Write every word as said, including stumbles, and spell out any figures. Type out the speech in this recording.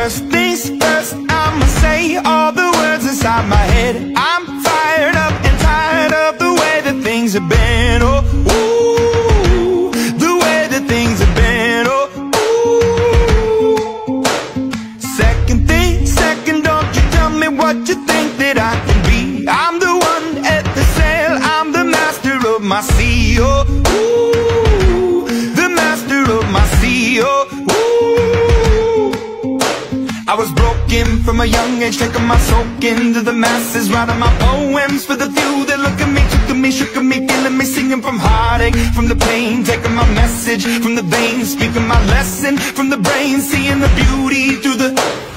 First things first, I'ma say all the words inside my head. I'm fired up and tired of the way that things have been. Oh, ooh, the way that things have been. Oh, ooh. Second thing, second, don't you tell me what you think that I can be. I'm the one at the sail, I'm the master of my sea. Oh, ooh, the master of my sea. Oh, I was broken from a young age, taking my soak into the masses, writing my poems for the few that look at me, took at me, shook at me, feeling me, singing from heartache, from the pain, taking my message from the veins, speaking my lesson from the brain, seeing the beauty through the